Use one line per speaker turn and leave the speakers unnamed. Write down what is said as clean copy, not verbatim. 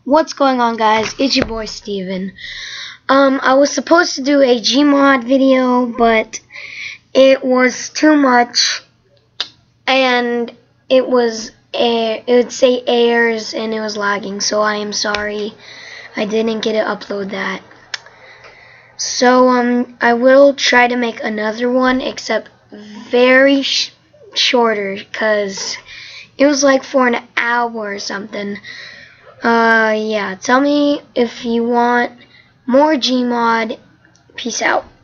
What's going on, guys? It's your boy Steven. I was supposed to do a gmod video, but it was too much, and it would say errors and it was lagging, so I am sorry I didn't get to upload that. So I will try to make another one, except very shorter, because it was like for an hour or something. Yeah, tell me if you want more gmod. Peace out.